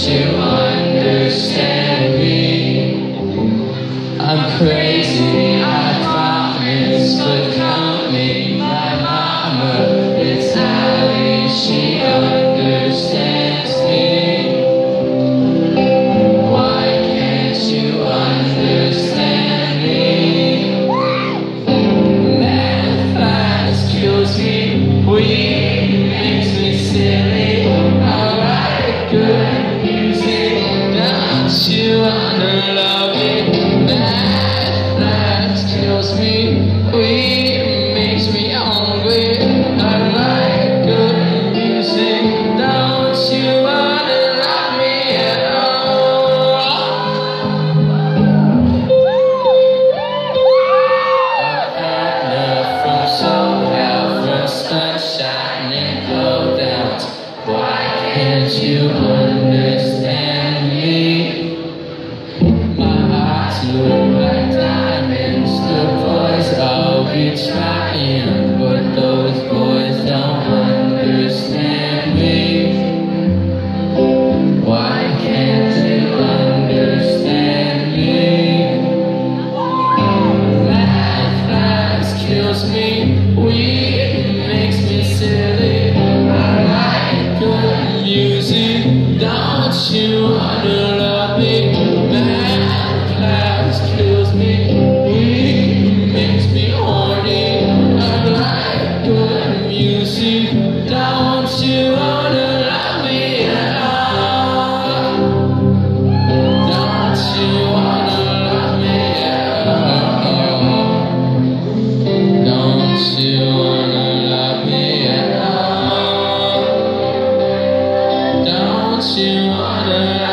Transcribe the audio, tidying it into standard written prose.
you understand me? I'm crazy, I promise, but count me. My mama is Ali, she understands me. Why can't you understand me? Math class kills me, weed makes me silly. I write good music, don't you wanna love me? Math class kills me, weed makes me hungry. I write good music, don't you wanna love me at all? From SoCal, from sunshine and clouds. Why can't you understand me? My eyes look like diamonds. The boys all be trying, but those boys don't understand me. Why can't you understand me? Math class kills me, weed makes me silly. I write good music, don't you wanna love me? Math class kills me, weed makes me horny. I write good music, don't you wanna love me at all? Don't you wanna love me at all? Don't you wanna love me at all? Don't you wanna